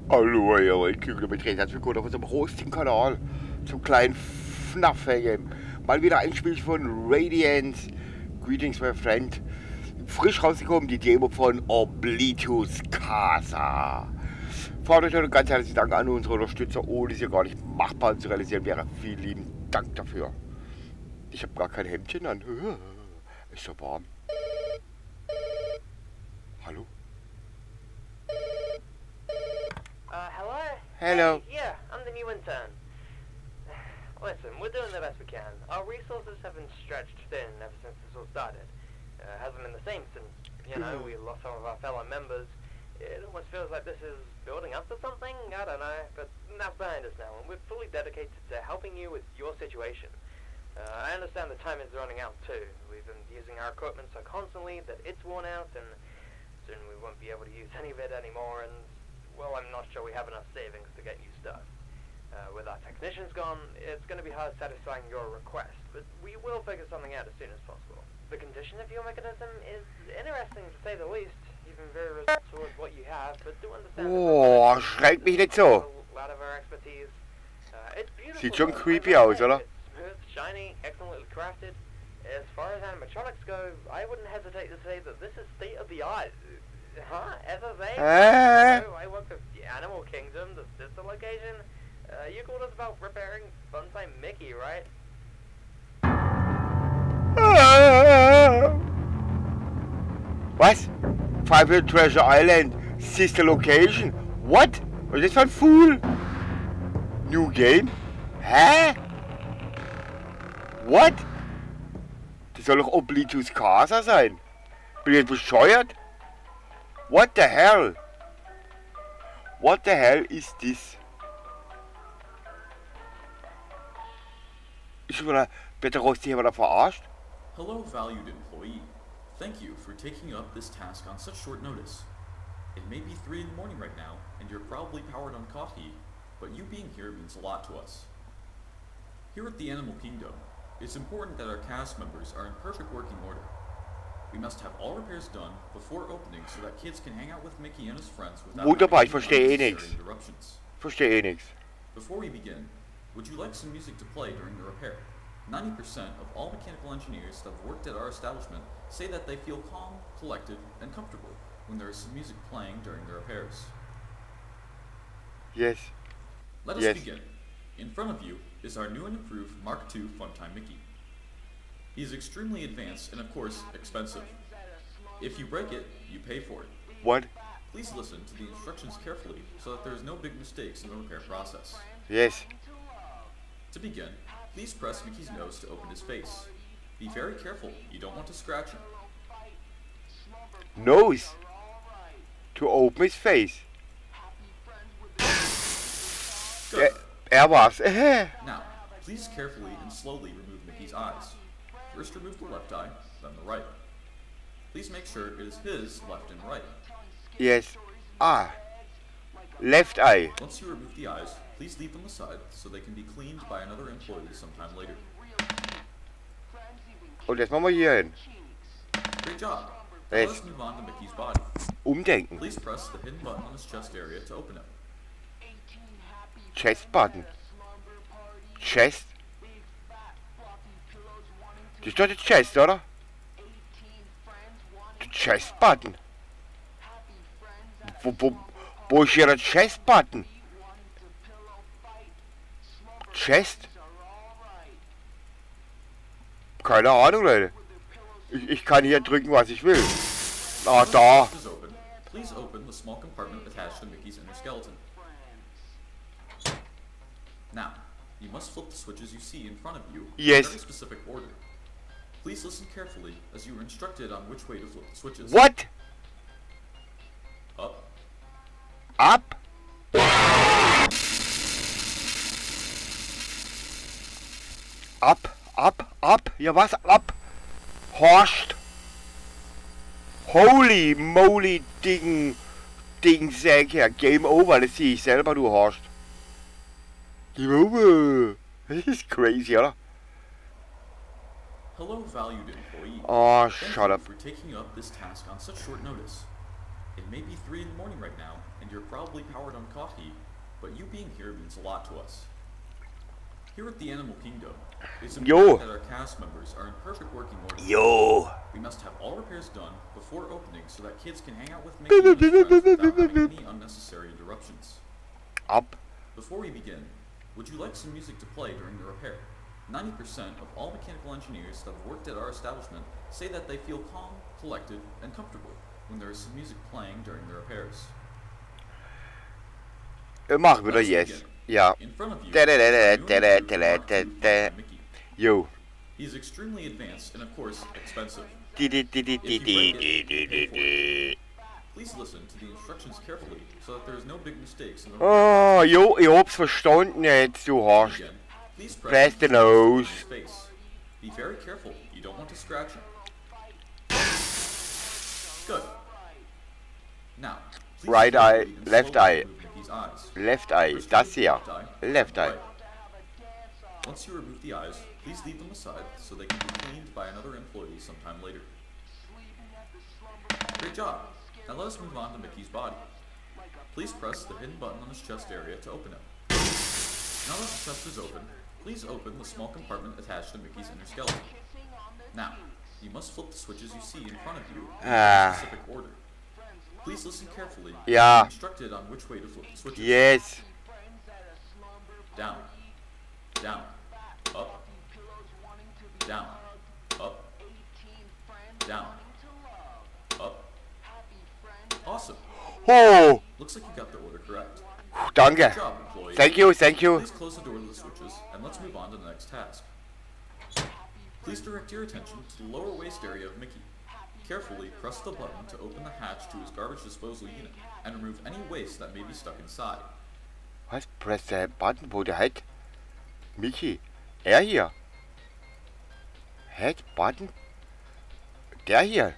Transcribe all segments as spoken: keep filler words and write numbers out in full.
Hallo, ihr Kilometer, herzlich willkommen auf unserem Hosting-Kanal zum kleinen F N A F-Game. Mal wieder ein Spiel von Radiance. Greetings, my friend. Frisch rausgekommen, die Demo von Oblitus Casa. Fahrt euch heute ganz herzlichen Dank an unsere Unterstützer, ohne es ja gar nicht machbar zu realisieren wäre. Vielen lieben Dank dafür. Ich habe gar kein Hemdchen an. Ist so warm. Hallo? Uh, hello? Hello. Hey, yeah, I'm the new intern. Listen, we're doing the best we can. Our resources have been stretched thin ever since this all started. Uh, hasn't been the same since, you know, we lost some of our fellow members. It almost feels like this is building up to something, I don't know, but that's behind us now, and we're fully dedicated to helping you with your situation. Uh, I understand the time is running out too. We've been using our equipment so constantly that it's worn out, and soon we won't be able to use any of it anymore, and well, I'm not sure we have enough savings to get new stuff. Uh, with our technicians gone, it's going to be hard satisfying your request, but we will figure something out as soon as possible. The condition of your mechanism is interesting to say the least. You've been very resistant towards what you have, but do understand. Oh, schreck mich nicht so. A lot of our expertise. Uh, it's beautiful. Sieht schon though. creepy aus, oder? It's smooth, shiny, excellently crafted. As far as animatronics go, I wouldn't hesitate to say that this is state of the art. Huh? S S A? Ah. Oh, I work for the Animal Kingdom, the sister location. Uh, you called us about repairing Funtime Mickey, right? Was? Five Hill Treasure Island, sister location? What? Was das für ein Fool? New game? Hä? What? Das soll doch Oblitus Casa sein. Bin ich jetzt bescheuert? What the hell? What the hell is this? Ist wieder Betterosti hier wieder verarscht? Hello, valued employee. Thank you for taking up this task on such short notice. It may be three in the morning right now, and you're probably powered on coffee, but you being here means a lot to us. Here at the Animal Kingdom, it's important that our cast members are in perfect working order. We must have all repairs done before opening so that kids can hang out with Mickey and his friends without Wunderbar, ich having verstehe eh unnecessary nichts. interruptions. Verstehe eh nichts. Before we begin, would you like some music to play during the repair? ninety percent of all mechanical engineers that have worked at our establishment say that they feel calm, collected, and comfortable when there is some music playing during the repairs. Yes. Let us Yes. begin. In front of you is our new and improved Mark two Funtime Mickey. He is extremely advanced and of course expensive. If you break it, you pay for it. What? Please listen to the instructions carefully so that there is no big mistakes in the repair process. Yes. To begin, please press Mickey's nose to open his face. Be very careful, you don't want to scratch him. Nose. To open his face. Good. Er, er war's. Now, please carefully and slowly remove Mickey's eyes. First remove the left eye, then the right. Please make sure it is his left and right. Yes. Ah. Left eye. Once you remove the eyes, please leave them aside so they can be cleaned by another employee sometime later. Und jetzt machen wir hier hin. Great job! Now Yes. let's move on to Mickey's body. Umdenken. Please press the hidden button on his chest area to open it. Chest Button. Chest. Das ist doch der Chest, oder? Der Chest Button. Wo, wo, wo ist hier der Chest Button? Chest? Keine Ahnung, Leute. Ich, ich kann hier drücken, was ich will. Ah, da. Chest is open. Please open the small compartment attached to Mickey's inner skeleton. Now, you must flip the switches you see in front of you Yes. in a very specific order. Please listen carefully as you are instructed on which way to flip the switches. What? Up, Ab? Ab, ab, ab. Ja, was? Ab. Horst. Holy moly, Ding. Ding, sag her. Game over, das sehe ich selber, du Horst. Game over. Das ist crazy, oder? hello valued employee. Oh, Thank shut you up. for taking up this task on such short notice. It may be three in the morning right now, and you're probably powered on coffee, but you being here means a lot to us. Here at the Animal Kingdom, it's important that our cast members are in perfect working order. Jo. We must have all repairs done before opening so that kids can hang out with Mickey and his friends without having any unnecessary interruptions. Ab. Before we begin, would you like some music to play during the repair? ninety percent of all mechanical engineers that have worked at our establishment say that they feel calm, collected, and comfortable when there is some music playing during the repairs. Machen wir das jetzt. Ja. In front of you, Mickey. Jo. He is extremely advanced and of course expensive. Di, di, di, di, di, di, di, di, di, di. Please listen to the instructions carefully so that there is no big mistakes in the Oh, jo, ich hab's verstanden jetzt, du hast. Again, please Press the nose. Space. Be very careful. You don't want to scratch him. Good. Now, please Right slowly eye, and left slowly eye. remove Mickey's eyes. Left eye, First das hier. left eye, Left eye. right. Once you remove the eyes, please leave them aside so they can be cleaned by another employee sometime later. Great job. Now let us move on to Mickey's body. Please press the hidden button on his chest area to open it. Now that the chest is open, please open the small compartment attached to Mickey's inner skeleton. Now, you must flip the switches you see in front of you in Ah. a specific order. Please listen carefully. Ja. You're instructed on which way to flip the switches. Yes. Down, down, up, down, up, down, up. Awesome. Oh, Looks like you got the order correct. danke. Good job, employee. Thank you, thank you. Please close the door to the switches, and let's move on to the next task. Please direct your attention to the lower waist area of Mickey. Carefully press the button to open the hatch to his garbage disposal unit, and remove any waste that may be stuck inside. Was? Press the button, wo der hat? Mickey. Er hier. Head button? Der hier.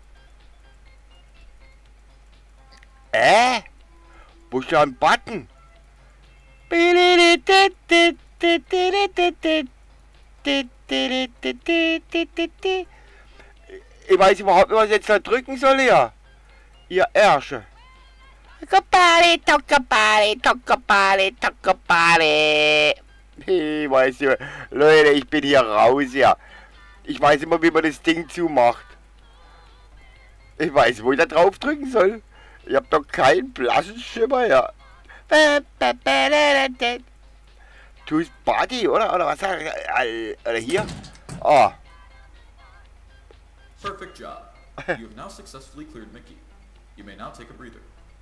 Äh? Wo ist da ein Button? Ich weiß überhaupt nicht, was ich jetzt da drücken soll hier. Ihr Ärsche. Tokapari, Tokapari, Tokapari, Tokapari. Ich weiß nicht, Leute, ich bin hier raus, ja. Ich weiß immer, wie man das Ding zumacht. Ich weiß, wo ich da drauf drücken soll. Ich hab doch keinen blassen Schimmer, ja. Tooth Body, oder? Oder was? Oder hier? Oh. Perfect job. You have now successfully cleared Mickey. You may now take a breather.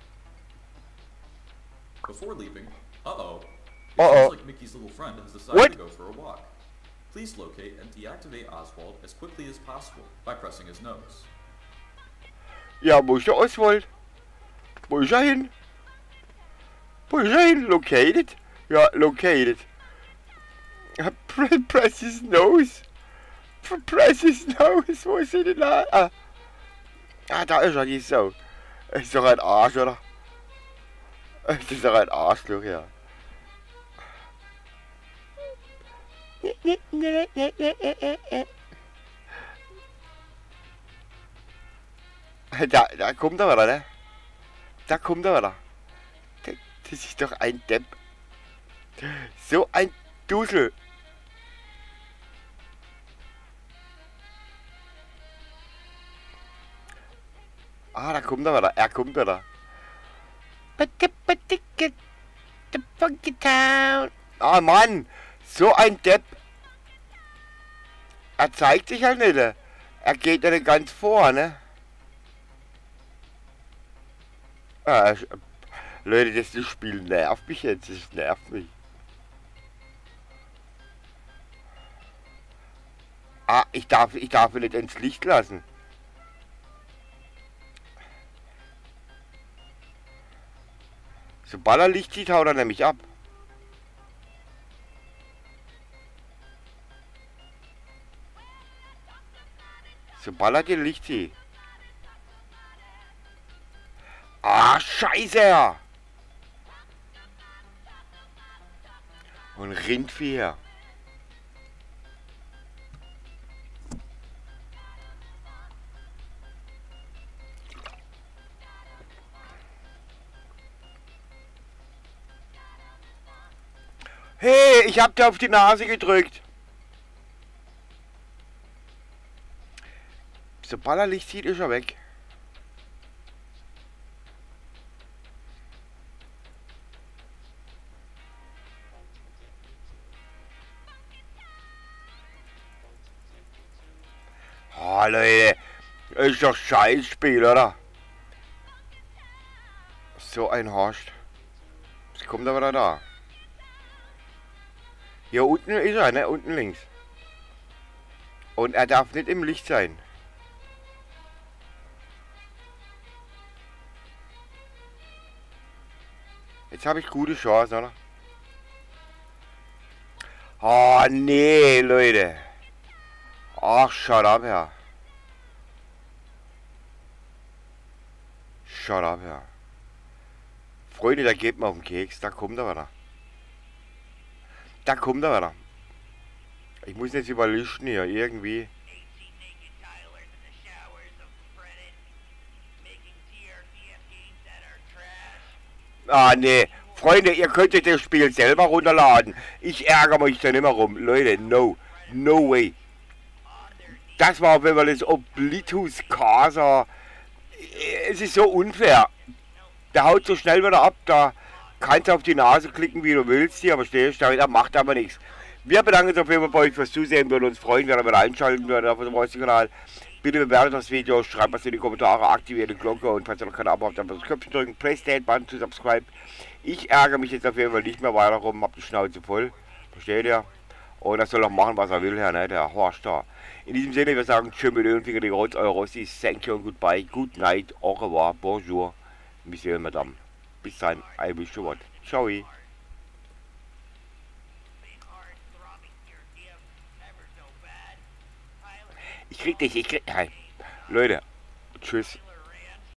Before leaving, uh-oh, it Uh-oh. seems like Mickey's little friend has decided What? to go for a walk. Please locate and deactivate Oswald as quickly as possible by pressing his nose. Ja, wo ist der Oswald? Wo ist er hin? Wo ist er hin? Located? Ja, located. Press his nose. Press his nose. Wo ist er denn da? Ah, ah da ist er, die Sau. Ist doch ein Arsch, oder? Das ist doch ein Arschloch, ja. Da, da kommt er wieder, ne? Da kommt er wieder. Das, das ist doch ein Depp. So ein Dusel. Ah, da kommt er wieder. Er kommt wieder. Ah, Mann. So ein Depp. Er zeigt sich halt nicht. Er geht ja nicht ganz vor, ne? Ah, ich- Leute, das, das Spiel nervt mich jetzt. Das nervt mich. Ah, ich darf, ich darf ihn nicht ins Licht lassen. Sobald er Licht sieht, haut er nämlich ab. Sobald er den Licht sieht. Ah, Scheiße! Und Rindvieh. Hey, ich hab dir auf die Nase gedrückt. Sobald er Licht sieht, ist er weg. Oh, Leute. Ist doch Scheißspiel, oder? So ein Horst. Jetzt kommt er wieder da. Hier unten ist er, ne? Unten links. Und er darf nicht im Licht sein. Jetzt habe ich gute Chance, oder? Oh, nee, Leute. Ach, shut up, ja. Shut up, ja. Freunde, da geht mir auf den Keks. Da kommt er wieder. Da kommt er wieder. Ich muss jetzt überlisten hier, irgendwie. Ah, nee. Freunde, ihr könntet das Spiel selber runterladen. Ich ärgere mich da nicht mehr rum. Leute, no. No way. Das war, wenn man das Oblitus Casa. Es ist so unfair. Der haut so schnell wieder ab. Da kannst du auf die Nase klicken, wie du willst. Hier, aber stehst da wieder, macht aber nichts. Wir bedanken uns auf jeden Fall bei euch fürs Zusehen. Würden uns freuen, wenn ihr wieder einschalten würdet auf unserem Kanal. Bitte bewertet das Video, schreibt was in die Kommentare, aktiviert die Glocke und falls ihr noch kein Abo habt, dann das Köpfchen drücken, Press den Button zu subscribe. Ich ärgere mich jetzt auf jeden Fall nicht mehr weiter rum, hab die Schnauze voll. Versteht ihr? Und er soll auch machen, was er will, Herr, ne? Der Horst da. In diesem Sinne, wir sagen tschüss mit und Finger die Rot, euer Rossi, thank you und goodbye, good night, au revoir, bonjour, monsieur, madame. Bis dann, I wish you what. Ciao. Ich krieg dich, ich krieg. Hey. Leute, tschüss.